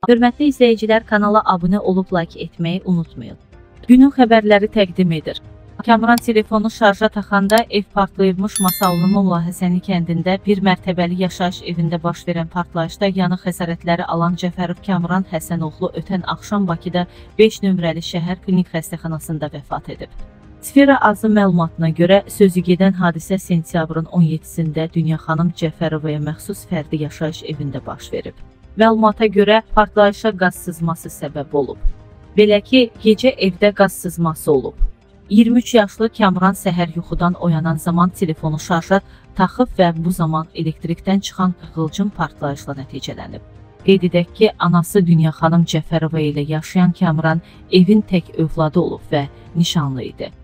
Hörmətli izləyicilər, kanala abunə olub like etməyi unutmayın. Günün xəbərləri təqdim edir. Kamran telefonu şarja taxanda ev partlayırmış. Masallı'nın Lahəsəni kəndində bir mərtəbəli yaşayış evində baş verən partlayışda yanıq xəsarətləri alan Cəfərov Kamran Həsənoğlu ötən axşam Bakıda 5 nömrəli şəhər klinik xəstəxanasında vəfat edib. Sfera azı məlumatına görə sözügedən hadisə sentyabrın 17-sində Dünyaxanım Cəfərovaya məxsus fərdi yaşayış evində baş verib. Məlumata görə partlayışa qaz sızması səbəb olub. Belə ki, gecə evdə qaz sızması olub. 23 yaşlı Kamran səhər yuxudan oyanan zaman telefonu şarja taxıb və bu zaman elektrikdən çıxan qığılcım partlayışla nəticələnib. Qeyd edək ki, anası Dünyaxanım Cəfərova ilə yaşayan Kamran evin tək övladı olub və nişanlı idi.